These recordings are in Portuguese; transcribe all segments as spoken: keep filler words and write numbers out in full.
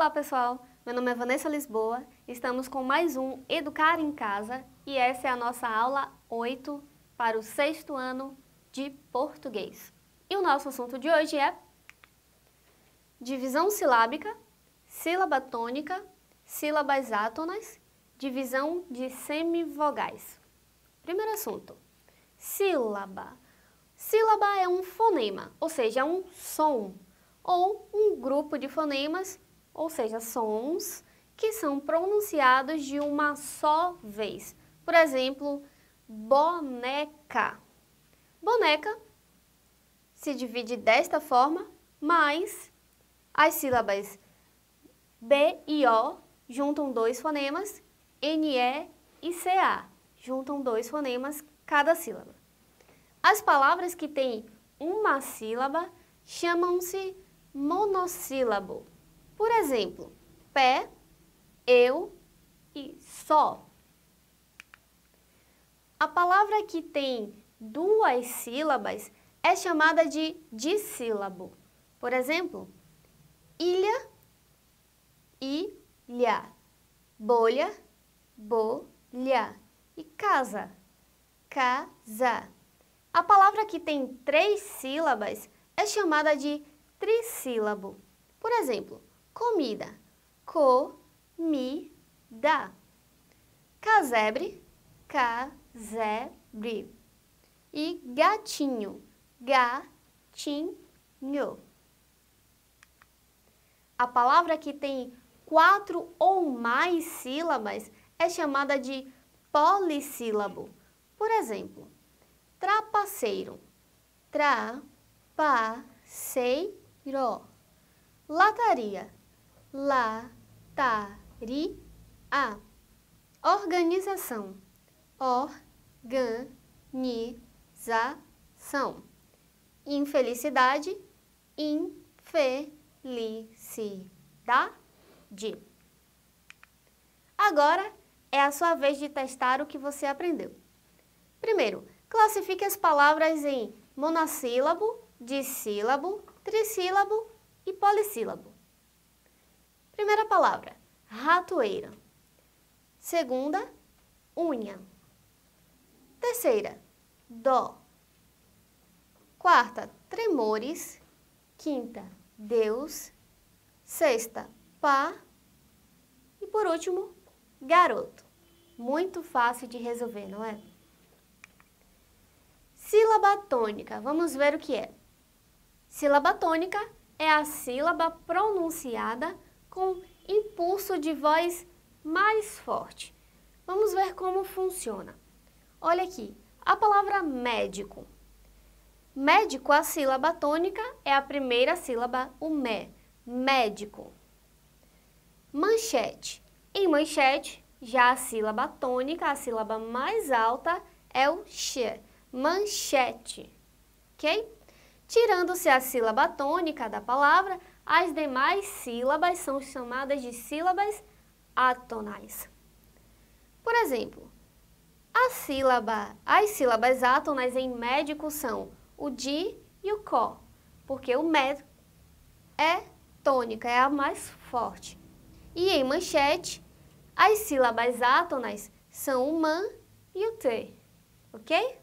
Olá pessoal, meu nome é Vanessa Lisboa, estamos com mais um Educar em Casa e essa é a nossa aula oito para o sexto ano de português. E o nosso assunto de hoje é divisão silábica, sílaba tônica, sílabas átonas, divisão de semivogais. Primeiro assunto, sílaba. Sílaba é um fonema, ou seja, é um som, ou um grupo de fonemas, ou seja, sons que são pronunciados de uma só vez. Por exemplo, boneca. Boneca se divide desta forma, mas as sílabas B e O juntam dois fonemas, N E e C A juntam dois fonemas cada sílaba. As palavras que têm uma sílaba chamam-se monossílabo. Por exemplo, pé, eu e só. A palavra que tem duas sílabas é chamada de dissílabo. Por exemplo, ilha, ilha, bolha, bolha e casa, casa. A palavra que tem três sílabas é chamada de trissílabo. Por exemplo, comida, co-mi-da. Casebre, casebre. E gatinho, gatinho. A palavra que tem quatro ou mais sílabas é chamada de polissílabo. Por exemplo, trapaceiro, trapaceiro. Lataria, lataria. Organização, organização. Infelicidade, infelicidade. Agora é a sua vez de testar o que você aprendeu. Primeiro, classifique as palavras em monossílabo, dissílabo, trissílabo e polissílabo. Primeira palavra, ratoeira. Segunda, unha. Terceira, dó. Quarta, tremores. Quinta, Deus. Sexta, pá. E por último, garoto. Muito fácil de resolver, não é? Sílaba tônica. Vamos ver o que é. Sílaba tônica é a sílaba pronunciada com impulso de voz mais forte. Vamos ver como funciona. Olha aqui, a palavra médico. Médico, a sílaba tônica é a primeira sílaba, o mé, médico. Manchete. Em manchete, já a sílaba tônica, a sílaba mais alta é o x, manchete, ok? Tirando-se a sílaba tônica da palavra, as demais sílabas são chamadas de sílabas átonais. Por exemplo, a sílaba, as sílabas átonas em médico são o di e o có, porque o mé é tônica, é a mais forte. E em manchete, as sílabas átonas são o man e o te, ok?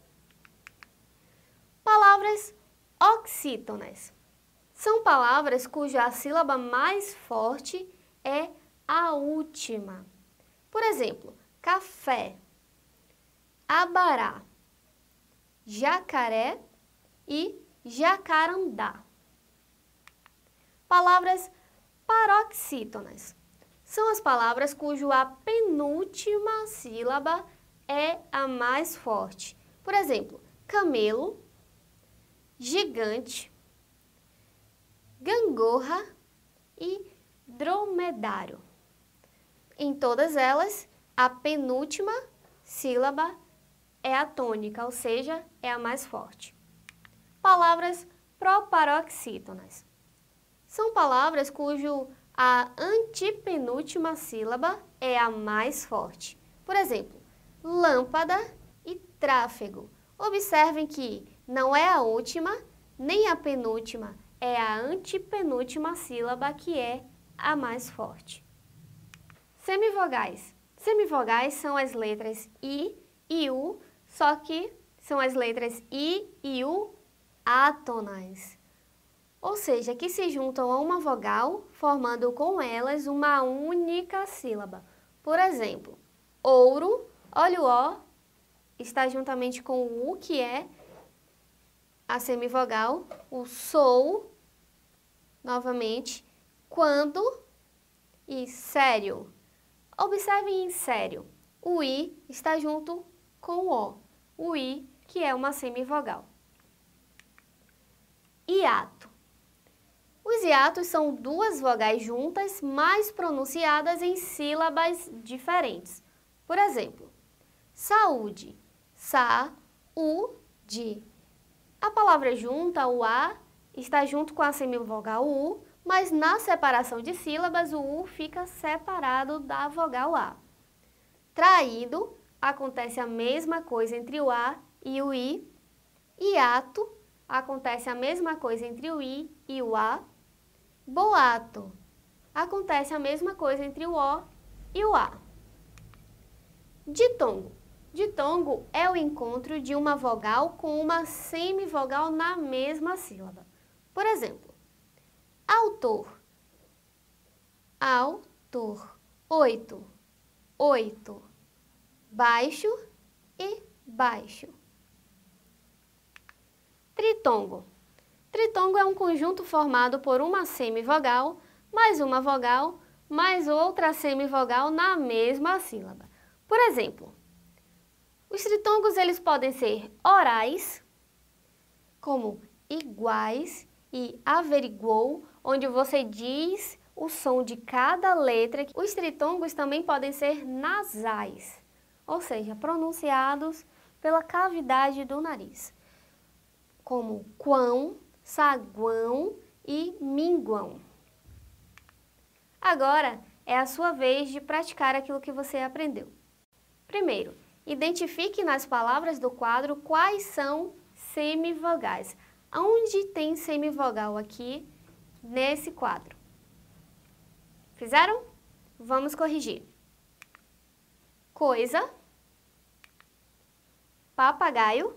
Palavras oxítonas. São palavras cuja sílaba mais forte é a última. Por exemplo, café, abará, jacaré e jacarandá. Palavras paroxítonas. São as palavras cuja a penúltima sílaba é a mais forte. Por exemplo, camelo, gigante, gangorra e dromedário. Em todas elas, a penúltima sílaba é a tônica, ou seja, é a mais forte. Palavras proparoxítonas. São palavras cujo a antepenúltima sílaba é a mais forte. Por exemplo, lâmpada e tráfego. Observem que não é a última, nem a penúltima, é a antepenúltima sílaba que é a mais forte. Semivogais. Semivogais são as letras I e U, só que são as letras I e U átonas, ou seja, que se juntam a uma vogal, formando com elas uma única sílaba. Por exemplo, ouro, olha o O, está juntamente com o U, que é a semivogal, o sou, novamente, quando e sério. Observem em sério, o I está junto com o O, o I, que é uma semivogal. Hiato. Os hiatos são duas vogais juntas, mas pronunciadas em sílabas diferentes. Por exemplo, saúde, sa-u-de. A palavra junta, o A, está junto com a semivogal U, mas na separação de sílabas, o U fica separado da vogal A. Traído, acontece a mesma coisa entre o A e o I. Hiato, acontece a mesma coisa entre o I e o A. Boato, acontece a mesma coisa entre o O e o A. Ditongo. Ditongo é o encontro de uma vogal com uma semivogal na mesma sílaba. Por exemplo, autor, autor, oito, oito, baixo e baixo. Tritongo. Tritongo é um conjunto formado por uma semivogal, mais uma vogal, mais outra semivogal na mesma sílaba. Por exemplo, os tritongos eles podem ser orais, como iguais e averiguou, onde você diz o som de cada letra. Os tritongos também podem ser nasais, ou seja, pronunciados pela cavidade do nariz, como quão, saguão e minguão. Agora é a sua vez de praticar aquilo que você aprendeu. Primeiro, identifique nas palavras do quadro quais são semivogais. Onde tem semivogal aqui nesse quadro? Fizeram? Vamos corrigir. Coisa, papagaio,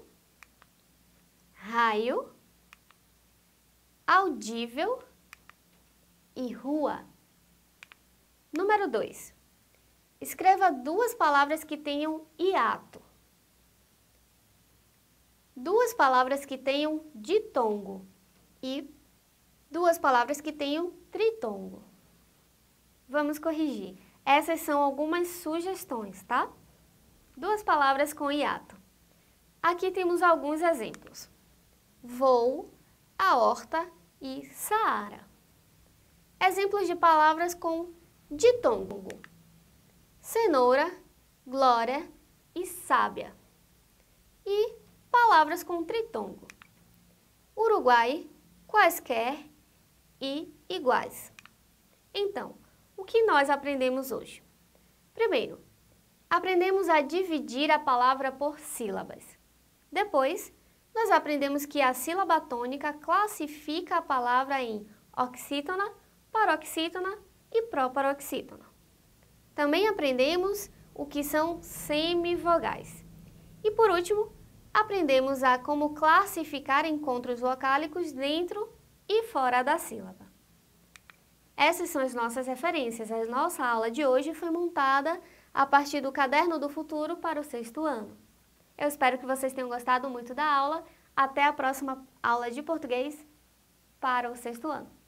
raio, audível e rua. Número dois. Escreva duas palavras que tenham hiato. Duas palavras que tenham ditongo e duas palavras que tenham tritongo. Vamos corrigir. Essas são algumas sugestões, tá? Duas palavras com hiato. Aqui temos alguns exemplos. Voo, aorta e Saara. Exemplos de palavras com ditongo. Cenoura, glória e sábia. E palavras com tritongo. Uruguai, quaisquer e iguais. Então, o que nós aprendemos hoje? Primeiro, aprendemos a dividir a palavra por sílabas. Depois, nós aprendemos que a sílaba tônica classifica a palavra em oxítona, paroxítona e proparoxítona. Também aprendemos o que são semivogais. E por último, aprendemos a como classificar encontros vocálicos dentro e fora da sílaba. Essas são as nossas referências. A nossa aula de hoje foi montada a partir do Caderno do Futuro para o sexto ano. Eu espero que vocês tenham gostado muito da aula. Até a próxima aula de português para o sexto ano.